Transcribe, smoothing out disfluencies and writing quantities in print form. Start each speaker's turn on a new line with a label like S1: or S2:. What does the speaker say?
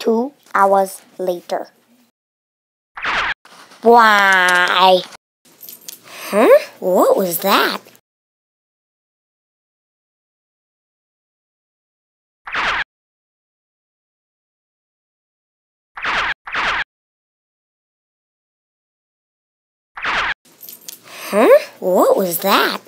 S1: 2 hours later. Why? Huh? What was that? Huh? What was that?